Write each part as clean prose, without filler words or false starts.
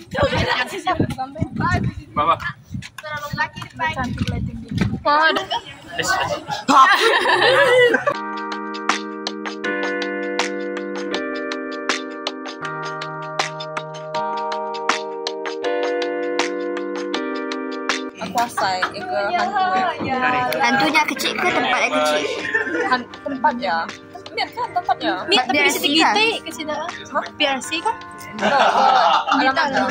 Bawa. Cantik lighting gitu. Akuasai ke hantu. Hantunya kecil ke tempatnya kecil? Tempatnya. Biar kan tempatnya. Biar Kita kan? ke sini. Biar sih kan? Alamatnya.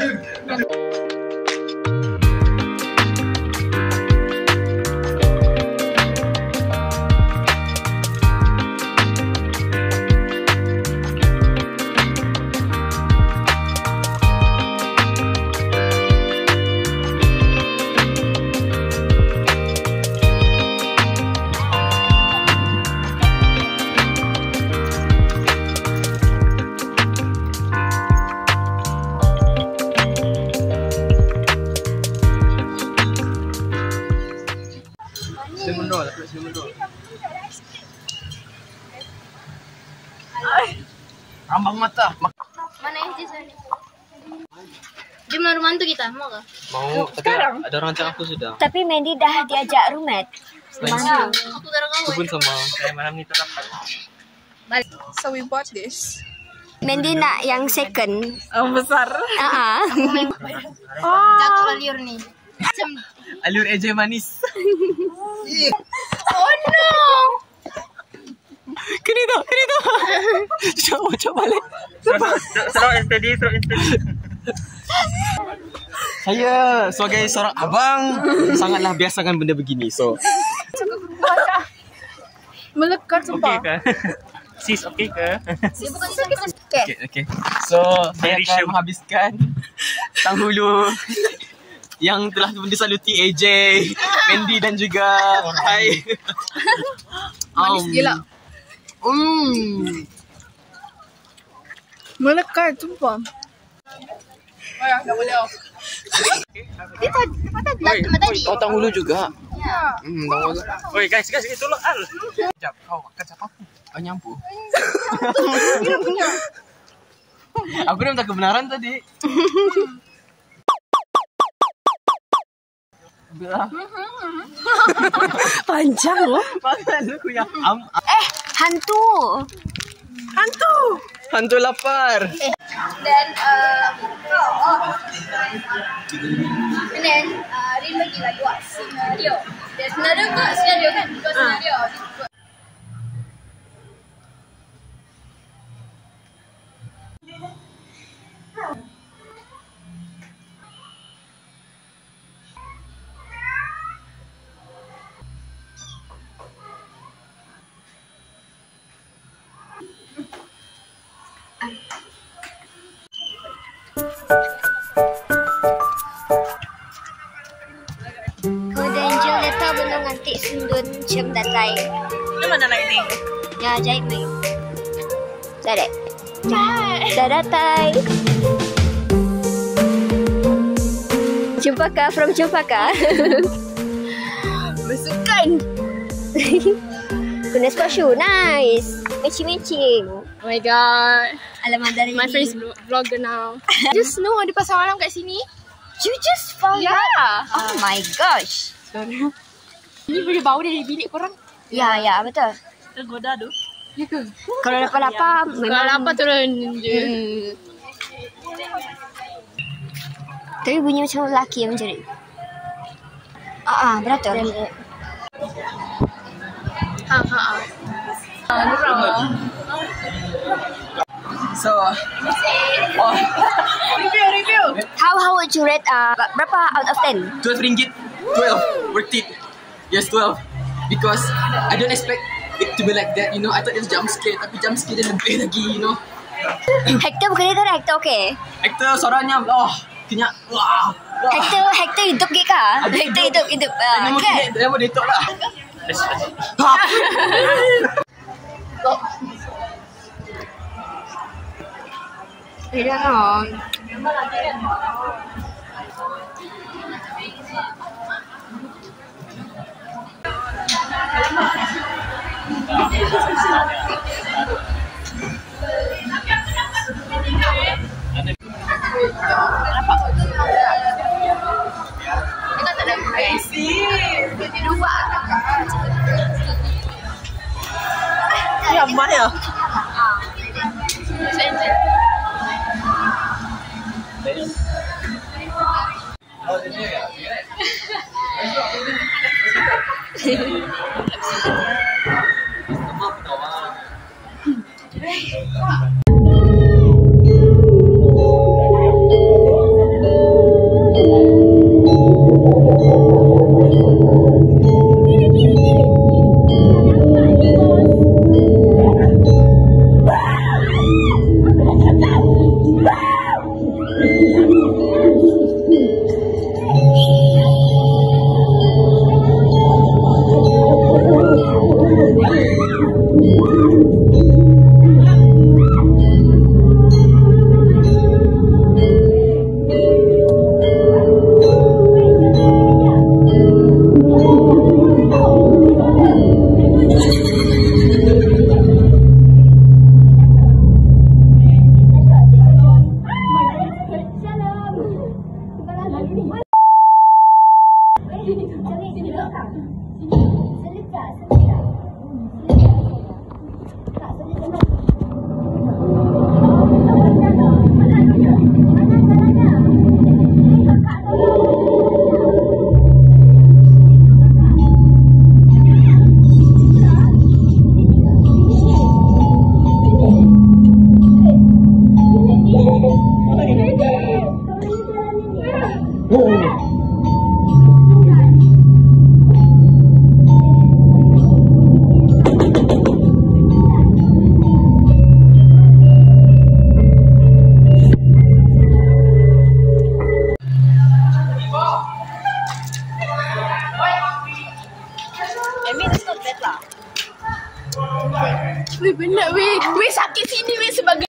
Rambang mata. Mana yang sisa nih? Jom rumah mantu kita, mau gak? Mau, tapi ada orang cakap aku sudah. Tapi Mandy dah diajak roommate. Mana? Aku darah Aku kawan. pun sama. Kayak malam ini terdapat. So we bought this. Mandy nak yang second. Oh, besar. Jatuh liur nih. Macam. Alur eja manis. Oh no! Kenito. Coba balik. Slow and steady. Saya sebagai seorang abang sangatlah biasa dengan benda begini. So, Melekat sumpah. okey ke? Sis, okey ke? Okay. Okay. So, saya akan menghabiskan tanghulu yang telah mendisaluti AJ, Mandy dan juga Hai. Manis gila. Melekat sumpah. Oh ya, dah boleh off. Tadi. Kau tanghulu juga? Ya. Tanghulu. Oi guys, tolong Al. Sekejap, kau makan siapa aku? Kau nyampu. Aku dah minta kebenaran tadi. Panjang loh. Makan aku yang Hantu. hantu lapar. Dan and then Rin bagilah dua scenario. Dan scenario kan dua scenario. Kemudian Angel datang benung nanti sundun cem datai. Ini mana lighting? Ya, jahit mai. Dah. Dah datai. Cempaka from Cempaka. Bersukan. Guna sport shoe, nice. Matching. Oh my god. Alamat dari My first vlogger now. Just know ada pasar malam kat sini. You just found Ya. out? Oh my gosh. Ini boleh bau dari bilik korang. Ya, betul. Tergoda tu. Ya ke? Kalau lapar-lapar Kalau memang lapar turun je. Tapi bunyi macam lelaki yang mencari. Betul. So, Review. How would you rate berapa out of 10? 12 ringgit. 12. Worth it. Yes, 12. Because I don't expect it to be like that, you know. I thought it was jump scare, tapi jump scare dia lebih lagi, you know. Hector bukan itu, Hector okey. Aktor suaranya, kenyak. Wah. Hector hidup ke kah? Hector hidup. Kan? Dia mau detok lah. I don't know. dua. Ya, mah ya. Wih bener wih sakit sini wih sebagai